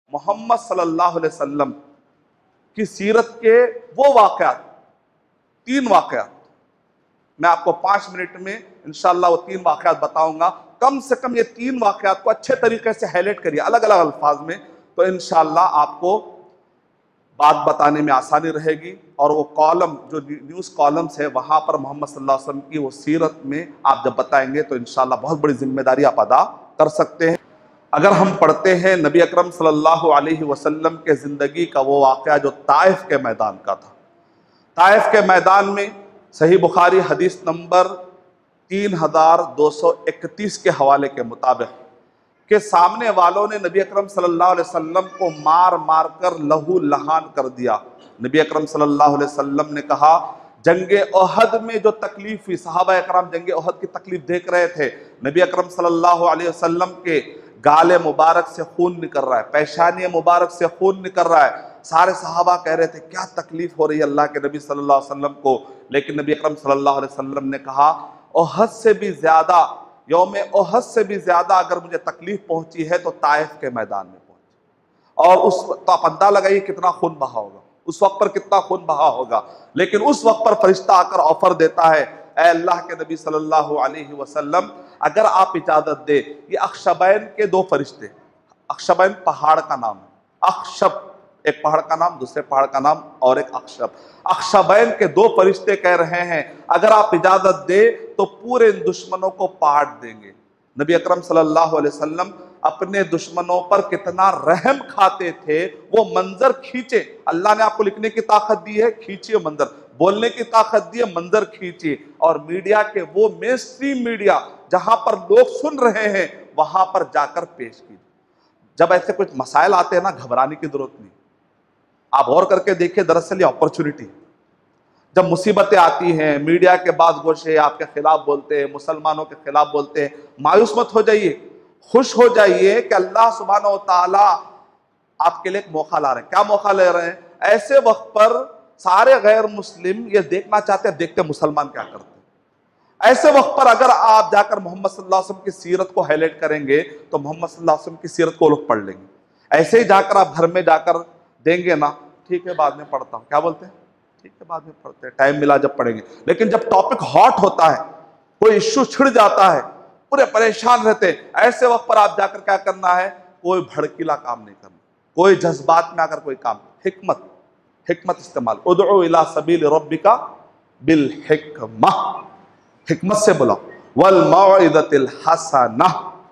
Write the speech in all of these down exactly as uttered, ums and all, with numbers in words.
मोहम्मद सल्लल्लाहु अलैहि वसल्लम की सीरत के वो वाक़यात, तीन वाक़यात, मैं आपको पाँच मिनट में इंशाअल्लाह वो तीन वाक़यात बताऊंगा। कम से कम ये तीन वाक़यात को अच्छे तरीके से हाईलाइट करिए अलग अलग अल्फाज में, तो इंशाअल्लाह आपको बात बताने में आसानी रहेगी। और वो कॉलम जो न्यूज़ कॉलम्स है वहाँ पर मोहम्मद सल्लल्लाहु अलैहि वसल्लम की वो सीरत में आप जब बताएंगे तो इंशाअल्लाह बहुत बड़ी जिम्मेदारी आप अदा कर सकते हैं। अगर हम पढ़ते हैं नबी अकरम सल्लल्लाहु अलैहि वसल्लम के ज़िंदगी का वो वाक़या जो ताइफ के मैदान का था। ताइफ के मैदान में सही बुखारी हदीस नंबर तीन हजार दो सौ इकतीस के हवाले के मुताबिक के सामने वालों ने नबी अकरम सल्लल्लाहु अलैहि वसल्लम को मार मार कर लहू लहान कर दिया। नबी अकरम सल्लल्लाहु अलैहि वसल्लम ने कहा, जंगे ओहद में जो तकलीफ हुई, सहाबा एकराम जंगे ओहद की तकलीफ देख रहे थे। नबी अकरम सल्लल्लाहु अलैहि वसल्लम के गाले मुबारक से खून निकल रहा है, पेशानी मुबारक से खून निकल रहा है। सारे सहाबा कह रहे थे क्या तकलीफ हो रही है अल्लाह के नबी सल्लल्लाहु अलैहि वसल्लम को। लेकिन नबी अकरम सल्लल्लाहु अलैहि वसल्लम ने कहा, ओहद से भी ज्यादा, यौम ओहद से भी ज्यादा अगर मुझे तकलीफ पहुंची है तो ताइफ के मैदान में पहुंची। और उस तो आप अंदाजा लगाइए कितना खून बहा होगा, उस वक्त पर कितना खून बहा होगा। लेकिन उस वक्त पर फरिश्ता आकर ऑफर देता है, ऐ अल्लाह के नबी सल्लल्लाहु अलैहि वसल्लम, अगर आप इजाजत दे, ये अक्षबैन के दो फरिश्ते, अक्षबैन पहाड़ का नाम है, अक्षब एक पहाड़ का नाम, दूसरे पहाड़ का नाम और एक अक्षब, अक्षबैन के दो फरिश्ते कह रहे हैं अगर आप इजाजत दे तो पूरे दुश्मनों को पाट देंगे। नबी अकरम सल्लल्लाहु अलैहि वसल्लम अपने दुश्मनों पर कितना रहम खाते थे, वो मंजर खींचे। अल्लाह ने आपको लिखने की ताकत दी है, खींचिए मंजर, बोलने की ताकत दी है, मंजर खींचिए। और मीडिया के वो मेन स्ट्रीम मीडिया जहां पर लोग सुन रहे हैं वहां पर जाकर पेश कीजिए। जब ऐसे कुछ मसाइल आते हैं ना, घबराने की जरूरत नहीं। आप गौर करके देखिए, दरअसल ये अपॉर्चुनिटी, जब मुसीबतें आती हैं, मीडिया के बाद गोशे आपके खिलाफ बोलते हैं, मुसलमानों के खिलाफ बोलते हैं, मायूस मत हो जाइए, खुश हो जाइए कि अल्लाह सुब्हानहू व तआला आपके लिए एक मौका ला रहे हैं। क्या मौका ले रहे हैं? ऐसे वक्त पर सारे गैर मुस्लिम ये देखना चाहते हैं, देखते मुसलमान क्या करते हैं। ऐसे वक्त पर अगर आप जाकर मोहम्मद सल्लल्लाहु अलैहि वसल्लम की सीरत को हाईलाइट करेंगे तो मोहम्मद सल्लल्लाहु अलैहि वसल्लम की सीरत को लोग पढ़ लेंगे। ऐसे ही जाकर आप घर में जाकर देंगे ना, ठीक है बाद में पढ़ता हूँ, क्या बोलते हैं, ठीक है बाद में पढ़ते हैं, टाइम मिला जब पढ़ेंगे। लेकिन जब टॉपिक हॉट होता है, कोई इश्यू छिड़ जाता है, पूरे परेशान रहते हैं, ऐसे वक्त पर आप जाकर क्या करना है, कोई भड़कीला काम नहीं करना, कोई जज्बात में आकर कोई काम, हिकमत हिकमत इस्तेमाल, उदउ इला सबील रब्बिका बिल हिकमा, हिकमत से बुलाओ, वल मौइदतिल हसना,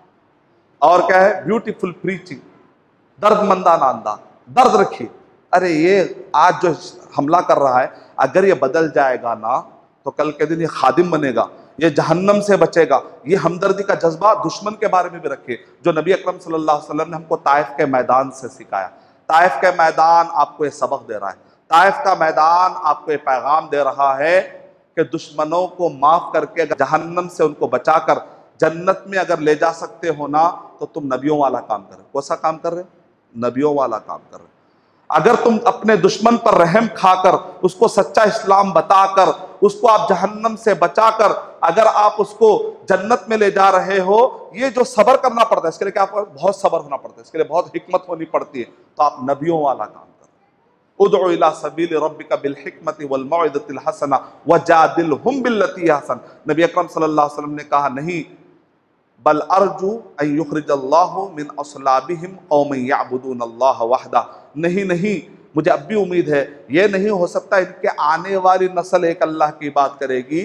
और क्या है, ब्यूटीफुल प्रीचिंग, दर्दमंदाना अंदाज, दर्द रखिए। अरे ये आज जो हमला कर रहा है, अगर ये बदल जाएगा ना तो कल के दिन ये खादिम बनेगा, ये जहन्नम से बचेगा। ये हमदर्दी का जज्बा दुश्मन के बारे में भी रखिए, जो नबी अकरम सल्लल्लाहु अलैहि वसल्लम ने हमको ताइफ के मैदान से सिखाया। ताइफ के मैदान आपको ये सबक दे रहा है, ताइफ का मैदान आपको ये पैगाम दे रहा है कि दुश्मनों को माफ करके जहन्नम से उनको बचाकर जन्नत में अगर ले जा सकते हो ना, तो तुम नबियों वाला काम कर रहे हो। कौन सा काम कर रहे हो? नबियों वाला काम कर रहे हो। अगर तुम अपने दुश्मन पर रहम खाकर, उसको सच्चा इस्लाम बताकर, उसको आप जहन्नम से बचाकर अगर आप उसको जन्नत में ले जा रहे हो, ये जो सब्र करना पड़ता है, इसके लिए क्या बहुत सब्र होना पड़ता है, इसके लिए बहुत हिकमत होनी पड़ती है। तो आप नबियों वाला काम करो। उदउ इला सबील रब्बिका बिल हिकमति वल मौइदतिल हसना वजादिलहुम बिल्लती हसन। नबी अकरम सल्लल्लाहु अलैहि वसल्लम ने कहा, नहीं बल अर्जू अन युखरिजल्लाहु मिन अस्लाबिहिम कौमन यअबुदून अल्लाह वहदा। नहीं नहीं, मुझे अब भी उम्मीद है, ये नहीं हो सकता इनके आने वाली नस्ल एक अल्लाह की बात करेगी।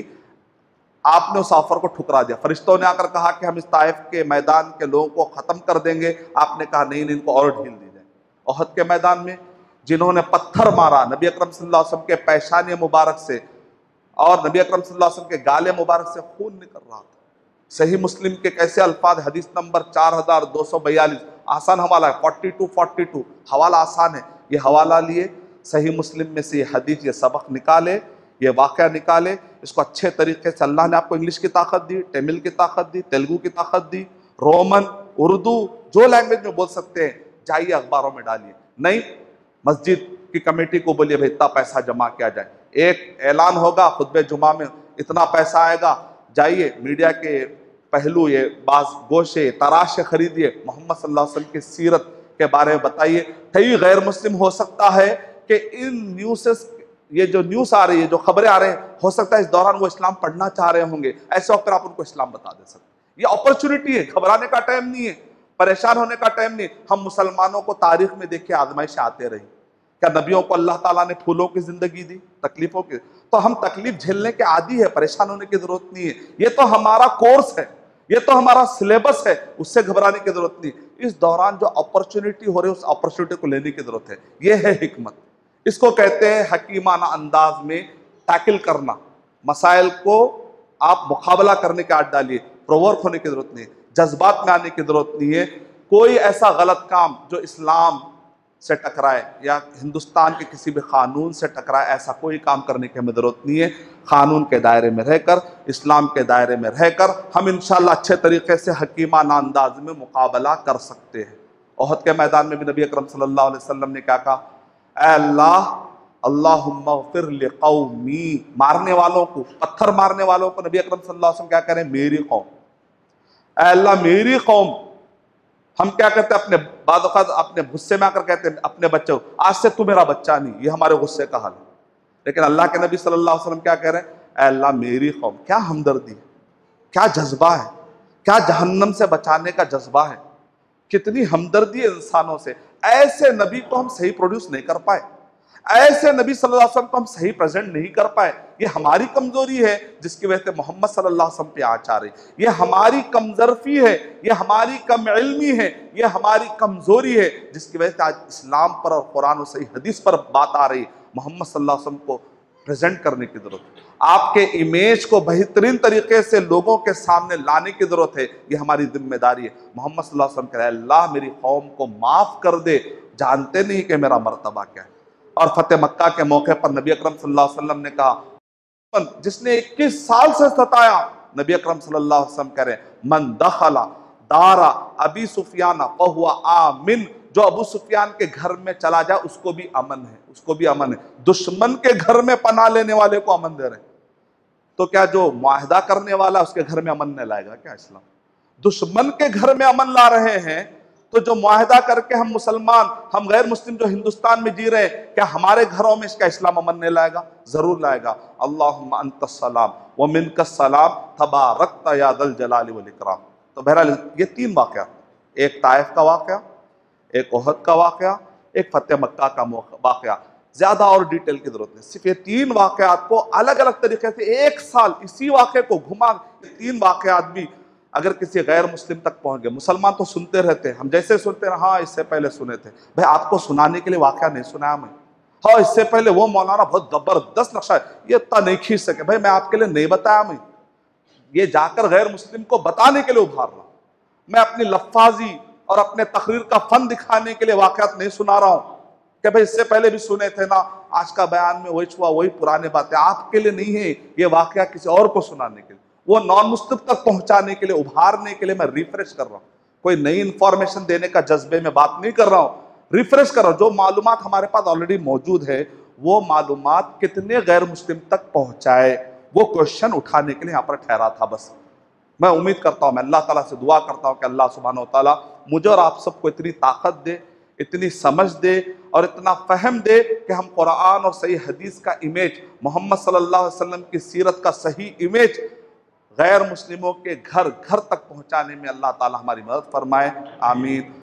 आपने उस ऑफर को ठुकरा दिया। फरिश्तों ने आकर कहा कि हम इस ताइफ के मैदान के लोगों को खत्म कर देंगे। आपने कहा नहीं नहीं, इनको और ढील दी जाए। ओहद के मैदान में जिन्होंने पत्थर मारा नबी अकरम सल्लल्लाहु अलैहि वसल्लम के पैशानी मुबारक से, और नबी अकरम सल्लल्लाहु अलैहि वसल्लम के गाले मुबारक से खून निकल रहा था। सही मुस्लिम के कैसे अल्फाज, हदीस नंबर चार हजार दो सौ बयालीस, आसान हवाला है, फोर्टी टू फोर्टी टू, हवाला आसान है। ये हवाला लिए सही मुस्लिम में से ये हदीस, ये सबक निकाले, ये वाक़या निकाले, इसको अच्छे तरीके से। अल्लाह ने आपको इंग्लिश की ताकत दी, तमिल की ताकत दी, तेलुगु की ताकत दी, रोमन, उर्दू, जो लैंग्वेज में बोल सकते हैं, जाइए अखबारों में डालिए। नहीं, मस्जिद की कमेटी को बोलिए भाई इतना पैसा जमा किया जाए, एक ऐलान होगा खुतबे जुमा में, इतना पैसा आएगा, जाइए मीडिया के पहलू, ये बाज गोशे तराशे खरीदिए, मोहम्मद सल्लल्लाहु अलैहि वसल्लम की सीरत के बारे में बताइए। कई गैर मुस्लिम हो सकता है कि इन न्यूज़, ये जो न्यूज़ आ रही है, जो खबरें आ रहे हैं, हो सकता है इस दौरान वो इस्लाम पढ़ना चाह रहे होंगे। ऐसे वक्त आप उनको इस्लाम बता दे सकते। ये अपॉर्चुनिटी है, घबराने का टाइम नहीं है, परेशान होने का टाइम नहीं। हम मुसलमानों को तारीख में देखिए आजमाइश आते रही। क्या नबियों को अल्लाह ताला ने फूलों की जिंदगी दी, तकलीफों की? तो हम तकलीफ झेलने के आदी है, परेशान होने की जरूरत नहीं है। ये तो हमारा कोर्स है, ये तो हमारा सिलेबस है, उससे घबराने की जरूरत नहीं। इस दौरान जो अपॉर्चुनिटी हो रही है, उस अपॉर्चुनिटी को लेने की जरूरत है। ये है हिकमत। इसको कहते हैं हकीमाना अंदाज में टैकल करना। मसाइल को आप मुकाबला करने के आद डालिए, प्रोवर्क होने की जरूरत नहीं है, जज्बात में आने की जरूरत नहीं है। कोई ऐसा गलत काम जो इस्लाम से टकराए या हिंदुस्तान के किसी भी कानून से टकराए, ऐसा कोई काम करने की हमें जरूरत नहीं है। कानून के दायरे में रहकर, इस्लाम के दायरे में रहकर हम इंशाअल्लाह अच्छे तरीके से हकीमाना अंदाज में मुकाबला कर सकते हैं। ओहद के मैदान में भी नबी अकरम सल्लल्लाहु अलैहि वसल्लम ने क्या कहा? ऐ अल्लाह, अल्लाहुम्मा ग़फ़िर लिक़ौमी, मारने वालों को, पत्थर मारने वालों को नबी अकरम सल्लल्लाहु अलैहि वसल्लम क्या करें? मेरी कौम। ऐ अल्लाह मेरी कौम। हम क्या कहते हैं अपने बाद औक़ात अपने गुस्से में आकर कहते हैं अपने बच्चों, आज से तू मेरा बच्चा नहीं, ये हमारे गुस्से का हाल है। लेकिन अल्लाह के नबी सल्लल्लाहु अलैहि वसल्लम क्या कह रहे हैं? ऐ अल्लाह मेरी कौम। क्या हमदर्दी, क्या जज्बा है, क्या जहन्नम से बचाने का जज्बा है, कितनी हमदर्दी है इंसानों से। ऐसे नबी को हम सही प्रोड्यूस नहीं कर पाए, ऐसे नबी सल्लल्लाहु अलैहि वसल्लम को हम सही प्रेजेंट नहीं कर पाए। ये हमारी कमजोरी है जिसकी वजह से मोहम्मद सल्लल्लाहु अलैहि वसल्लम पे आ चाह रही। ये हमारी कमजरफी है, ये हमारी कम इल्मी है, ये हमारी कमजोरी है जिसकी वजह से आज इस्लाम पर और कुरान और सही हदीस पर बात आ रही। मोहम्मद सल्लल्लाहु अलैहि वसल्लम को प्रेजेंट करने की जरूरत है, आपके इमेज को बेहतरीन तरीके से लोगों के सामने लाने की जरूरत है। ये हमारी जिम्मेदारी है। मोहम्मद सल्लल्लाहु अलैहि वसल्लम कह रहे हैं, अल्लाह मेरी कौम को माफ कर दे, जानते नहीं कि मेरा मर्तबा क्या है। और फतेह मक्का के मौके पर नबी अकरम सल्लल्लाहु अलैहि वसल्लम ने कहा, जिसने इक्कीस साल से सताया, नबी अकरम सल्लल्लाहु अलैहि वसल्लम कह रहे हैं, मन दखला दारा अबी सुफियान फहुवा आमिन, जो अबू सुफियान के घर में चला जाए उसको भी अमन है, उसको भी अमन है। दुश्मन के घर में पनाह लेने वाले को अमन दे रहे हैं, तो क्या जो मुआहदा करने वाला उसके घर में अमन नहीं लाएगा क्या इस्लाम? दुश्मन के घर में अमन ला रहे हैं, तो जो मुआहदा करके हम मुसलमान, हम गैर मुस्लिम जो हिंदुस्तान में जी रहे हैं, क्या हमारे घरों में इसका इस्लाम अमन नहीं लाएगा? जरूर लाएगा। अल्लाहुम्मा अंतस सलाम व मिनकस सलाम तबारकता या दल जलाली वल इकराम। तो बहरहाल ये तीन वाक़या, एक ताइफ का वाक़या, एक ओहद का वाक़या, एक फतेह मक्का का वाक़या। ज्यादा और डिटेल की जरूरत नहीं, सिर्फ ये तीन वाक़यात को अलग अलग तरीके से एक साल इसी वाक़े को घुमा, तीन वाक़यात भी अगर किसी गैर मुस्लिम तक पहुंच गए, मुसलमान तो सुनते रहते हैं, हम जैसे सुनते हैं, हाँ इससे पहले सुने थे। भाई आपको सुनाने के लिए वाक़या नहीं सुनाया मैं, हाँ इससे पहले वो मौलाना बहुत जबरदस्त नक्शा है, ये इतना नहीं खींच सके, भाई मैं आपके लिए नहीं बताया। मैं ये जाकर गैर मुस्लिम को बताने के लिए उभार रहा हूँ, मैं अपनी लफ्फाजी और अपने तकरीर का फन दिखाने के लिए वाक़यात नहीं सुना रहा हूँ कि भाई इससे पहले भी सुने थे ना, आज का बयान में वही हुआ, वही पुराने बातें। आपके लिए नहीं है ये वाक़या, किसी और को सुनाने के लिए, वो नॉन मुस्लिम तक पहुंचाने के लिए, उभारने के लिए मैं रिफ्रेश कर रहा हूँ। कोई नई इंफॉर्मेशन देने का जज्बे में बात नहीं कर रहा हूँ, रिफ्रेश कर रहा हूँ। जो मालूमात हमारे पास ऑलरेडी मौजूद है, वो मालूमात कितने गैर मुस्लिम तक पहुंचाए, वो क्वेश्चन उठाने के लिए यहाँ पर ठहरा था। बस मैं उम्मीद करता हूँ, मैं अल्लाह ताला से दुआ करता हूँ कि अल्लाह सुब्हानहू व तआला मुझे और आप सबको इतनी ताकत दे, इतनी समझ दे और इतना फहम दे कि हम कुरान और सही हदीस का इमेज, मोहम्मद सल्लल्लाहु अलैहि वसल्लम की सीरत का सही इमेज गैर मुस्लिमों के घर घर तक पहुंचाने में अल्लाह ताला हमारी मदद फरमाए। आमीन।